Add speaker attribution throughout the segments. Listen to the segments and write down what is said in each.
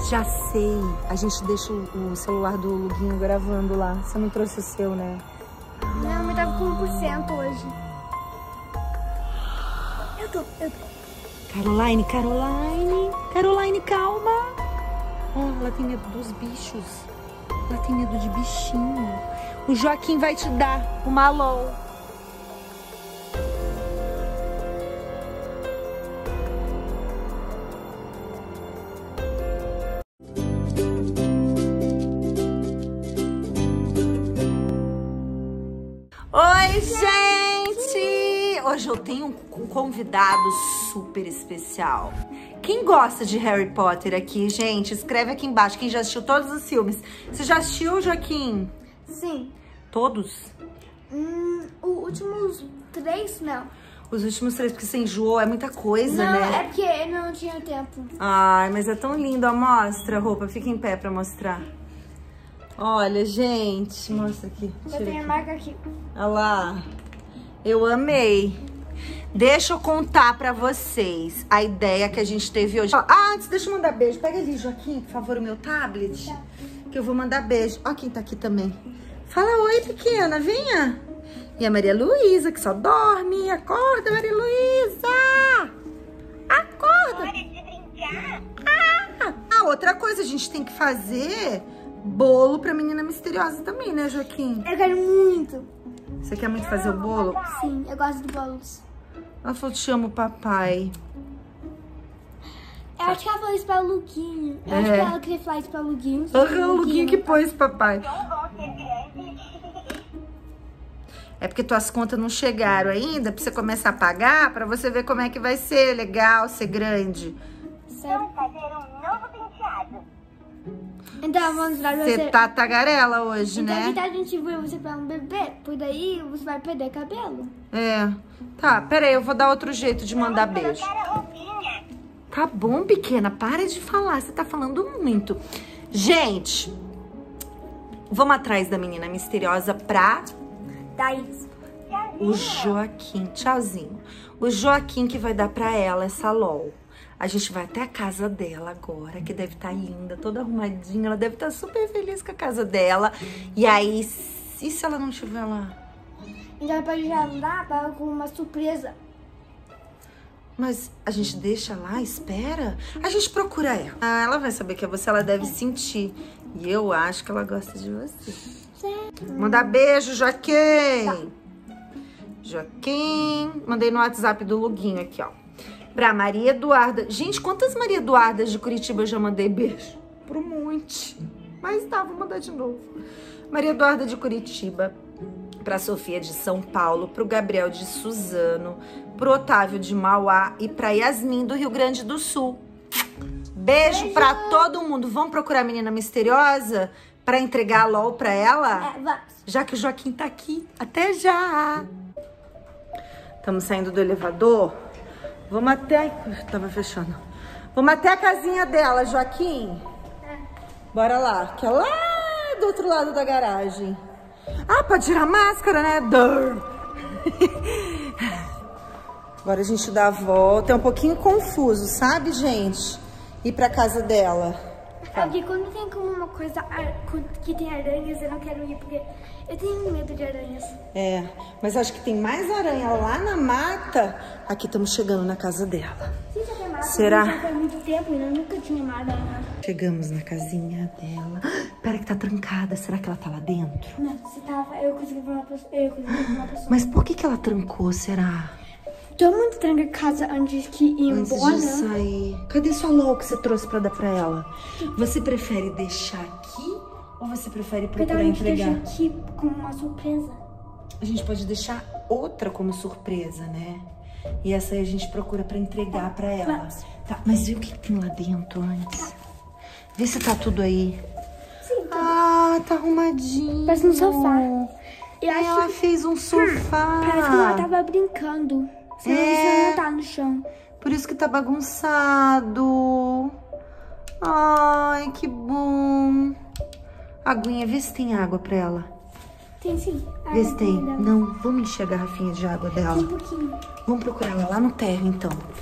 Speaker 1: Já sei. A gente deixa o celular do Luguinho gravando lá. Você não trouxe o seu, né?
Speaker 2: Não, mas tava com 1% hoje. Eu tô.
Speaker 1: Caroline, calma. Oh, ela tem medo dos bichos. Ela tem medo de bichinho. O Joaquim vai te dar o malol. Oi, gente! Hoje eu tenho um convidado super especial. Quem gosta de Harry Potter aqui, gente? Escreve aqui embaixo. Quem já assistiu todos os filmes. Você já assistiu, Joaquim?
Speaker 2: Sim.
Speaker 1: Todos?
Speaker 2: Os últimos 3, não.
Speaker 1: Os últimos 3, porque você enjoou, é muita coisa,
Speaker 2: não,
Speaker 1: né?
Speaker 2: Não, é porque eu não tinha tempo.
Speaker 1: Ai, mas é tão lindo. Ó, mostra a roupa. Fica em pé pra mostrar. Olha, gente. Mostra aqui.
Speaker 2: Eu tenho a marca aqui.
Speaker 1: Olha lá. Eu amei. Deixa eu contar pra vocês a ideia que a gente teve hoje. Antes, deixa eu mandar beijo. Pega ali, Joaquim, por favor, o meu tablet. Tá. Que eu vou mandar beijo. Ó quem tá aqui também. Fala oi, pequena. Venha. E a Maria Luísa, que só dorme. Acorda, Maria Luísa. Acorda.
Speaker 3: Hora de brincar.
Speaker 1: Outra coisa, a gente tem que fazer bolo pra menina misteriosa também, né, Joaquim?
Speaker 2: Eu quero muito.
Speaker 1: Você quer muito fazer o bolo?
Speaker 2: Sim, eu gosto de bolos.
Speaker 1: Ela falou, te amo, papai.
Speaker 2: Eu acho que ela falou isso pra Luguinho. Eu acho que ela queria falar isso pra Luguinho.
Speaker 1: O Luguinho que pôs, papai.
Speaker 3: Não vou ser grande.
Speaker 1: É porque tuas contas não chegaram ainda, pra você começar a pagar, pra você ver como é que vai ser legal, ser grande.
Speaker 2: Sério?
Speaker 3: Vamos fazer um novo penteado.
Speaker 2: Então, vamos dar
Speaker 1: Você tá tagarela hoje,
Speaker 2: então,
Speaker 1: né?
Speaker 2: que tal a gente ver você pra um bebê? Por daí você vai perder cabelo.
Speaker 1: É. Tá, peraí, eu vou dar outro jeito de mandar beijo.
Speaker 3: Colocar a roupinha.
Speaker 1: Tá bom, pequena, para de falar, você tá falando muito. Gente, vamos atrás da menina misteriosa pra
Speaker 2: Daí.
Speaker 1: o Joaquim. Tchauzinho. O Joaquim que vai dar pra ela essa LOL. A gente vai até a casa dela agora, que deve estar linda, toda arrumadinha. Ela deve estar super feliz com a casa dela. E aí, e se ela não estiver lá?
Speaker 2: Então ela pode já lá para com uma surpresa.
Speaker 1: Mas a gente deixa lá, espera? A gente procura ela. Ah, ela vai saber que é você, ela deve sentir. E eu acho que ela gosta de você.
Speaker 2: Certo.
Speaker 1: Manda beijo, Joaquim. Tá. Joaquim. Mandei no WhatsApp do Luguinho aqui, ó. Pra Maria Eduarda. Gente, quantas Maria Eduardas de Curitiba eu já mandei beijo? Pro um monte. Mas tá, vou mandar de novo. Maria Eduarda de Curitiba. Pra Sofia de São Paulo. Pro Gabriel de Suzano. Pro Otávio de Mauá. E pra Yasmin do Rio Grande do Sul. Beijo pra todo mundo. Vamos procurar a menina misteriosa pra entregar a LOL pra ela?
Speaker 2: Vamos.
Speaker 1: Já que o Joaquim tá aqui. Até já! Estamos saindo do elevador. Vamos até... Tava fechando. Vamos até a casinha dela, Joaquim. Bora lá. Que é lá do outro lado da garagem. Ah, pode tirar a máscara, né? Agora a gente dá a volta. É um pouquinho confuso, sabe, gente? Ir pra casa dela.
Speaker 2: Aqui, quando tem como uma coisa que tem aranhas, eu não quero ir, porque eu tenho medo de aranhas.
Speaker 1: É, mas acho que tem mais aranha lá na mata. Aqui estamos chegando na casa dela.
Speaker 2: Sim, já tem mata.
Speaker 1: Será?
Speaker 2: Já faz muito tempo e eu nunca tinha uma aranha.
Speaker 1: Chegamos na casinha dela. Pera que tá trancada. Será que ela tá lá dentro?
Speaker 2: Não, você tava... Eu consegui ver uma pessoa.
Speaker 1: Mas por que ela trancou, será?
Speaker 2: Todo mundo tranca a casa antes que ir
Speaker 1: Antes
Speaker 2: embora.
Speaker 1: de sair. Cadê sua LOL que você trouxe pra dar pra ela? Você prefere deixar aqui ou você prefere procurar
Speaker 2: a gente deixa
Speaker 1: entregar?
Speaker 2: aqui como uma surpresa.
Speaker 1: A gente pode deixar outra como surpresa, né? E essa aí a gente procura pra entregar pra ela.
Speaker 2: Vamos.
Speaker 1: Tá, mas vê o que tem lá dentro antes. Vê se tá tudo aí.
Speaker 2: Sim,
Speaker 1: Ah, tá arrumadinho.
Speaker 2: parece um sofá. Eu
Speaker 1: Ela fez um sofá.
Speaker 2: Parece que ela tava brincando. Senão isso não tá no chão.
Speaker 1: Por isso que tá bagunçado. Ai, que bom. Aguinha, vê se tem água pra ela.
Speaker 2: Tem sim.
Speaker 1: Vê se tem. Não, vamos encher a garrafinha de água dela.
Speaker 2: Tem um pouquinho.
Speaker 1: Vamos procurar ela lá no térreo, então.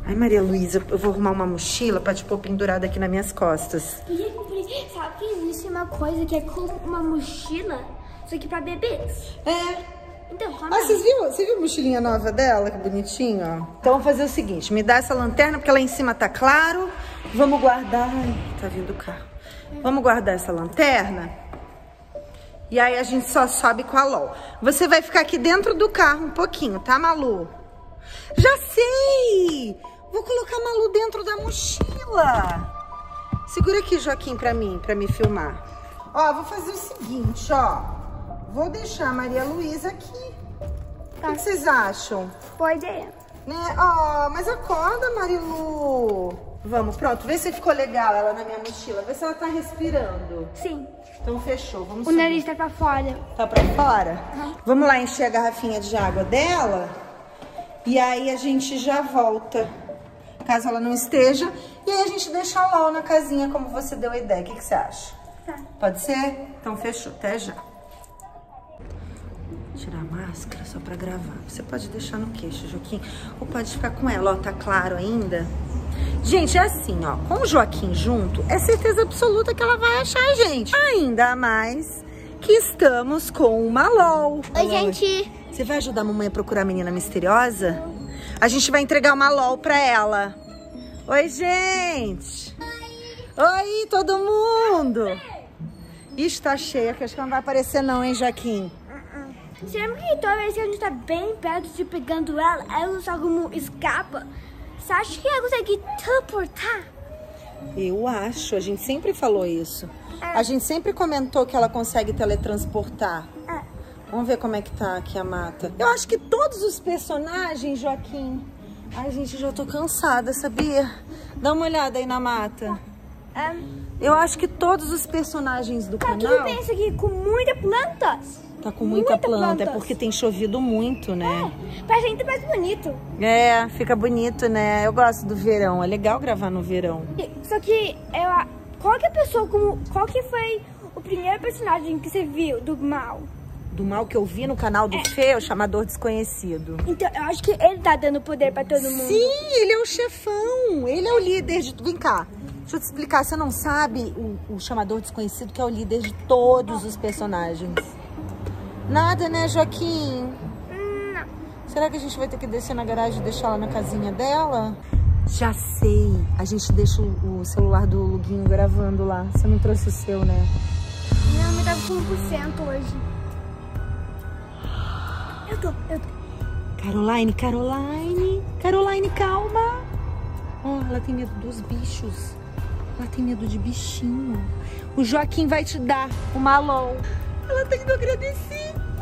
Speaker 1: Ai, Maria Luísa, eu vou arrumar uma mochila pra te pôr pendurada aqui nas minhas costas.
Speaker 2: Sabe que existe uma coisa que é como uma mochila, só que pra bebês? Então, como
Speaker 1: Você viu a mochilinha nova dela? Que bonitinho, ó. Então, vamos fazer o seguinte. Me dá essa lanterna, porque lá em cima tá claro. Vamos guardar... Ai, tá vindo o carro. Vamos guardar essa lanterna. E aí, a gente só sobe com a LOL. Você vai ficar aqui dentro do carro um pouquinho, tá, Malu? Já sei! Vou colocar a Malu dentro da mochila. Segura aqui, Joaquim, pra me filmar. Ó, vou fazer o seguinte, ó. Vou deixar a Maria Luísa aqui.
Speaker 2: Tá.
Speaker 1: O que vocês acham?
Speaker 2: Boa ideia.
Speaker 1: Né? Ó, mas acorda, Marilu. Vamos, pronto. Vê se ficou legal ela na minha mochila. Vê se ela tá respirando.
Speaker 2: Sim.
Speaker 1: Então fechou, vamos
Speaker 2: O
Speaker 1: subir.
Speaker 2: nariz tá pra fora.
Speaker 1: Tá pra fora?
Speaker 2: Uhum.
Speaker 1: Vamos lá encher a garrafinha de água dela. E aí a gente já volta. Caso ela não esteja. E aí a gente deixa a LOL na casinha, como você deu a ideia. O que você acha?
Speaker 2: Tá.
Speaker 1: Pode ser? Então fechou. Até já. Tirar a máscara só pra gravar. Você pode deixar no queixo, Joaquim. Ou pode ficar com ela, ó. Tá claro ainda. Gente, é assim, ó. Com o Joaquim junto, é certeza absoluta que ela vai achar a gente. Ainda mais que estamos com uma LOL.
Speaker 2: Oi, gente.
Speaker 1: Você vai ajudar a mamãe a procurar a menina misteriosa? A gente vai entregar uma LOL pra ela. Oi, gente. Oi, todo mundo. Ixi, tá cheia, que acho que não vai aparecer não, hein, Joaquim?
Speaker 2: Será que toda vez que a gente tá bem perto de pegando ela só como escapa? Você acha que ela consegue teleportar?
Speaker 1: Eu acho, a gente sempre falou isso. A gente sempre comentou que ela consegue teletransportar. Vamos ver como é que tá aqui a mata. Eu acho que todos os personagens, Joaquim... Ai, gente, já tô cansada, sabia? Dá uma olhada aí na mata. Eu acho que todos os personagens do canal...
Speaker 2: Tudo bem, isso aqui com muitas plantas.
Speaker 1: Tá com muita planta, é porque tem chovido muito, né?
Speaker 2: Pra gente é mais bonito.
Speaker 1: É, fica bonito, né? Eu gosto do verão, é legal gravar no verão.
Speaker 2: Só que, qual que foi o primeiro personagem que você viu do mal?
Speaker 1: Do mal que eu vi no canal do Fê, é o Chamador Desconhecido.
Speaker 2: Então, eu acho que ele tá dando poder pra todo mundo.
Speaker 1: Sim, ele é o chefão, ele é o líder de... Vem cá, deixa eu te explicar, você não sabe o Chamador Desconhecido, que é o líder de todos os personagens. Nada, né, Joaquim?
Speaker 2: Não.
Speaker 1: Será que a gente vai ter que descer na garagem e deixar ela na casinha dela? Já sei. A gente deixa o celular do Luguinho gravando lá. Você não trouxe o seu, né?
Speaker 2: Não, me tava com 1% hoje. Eu tô.
Speaker 1: Caroline, calma. Oh, ela tem medo dos bichos. Ela tem medo de bichinho. O Joaquim vai te dar uma LOL. Ela tá indo agradecer.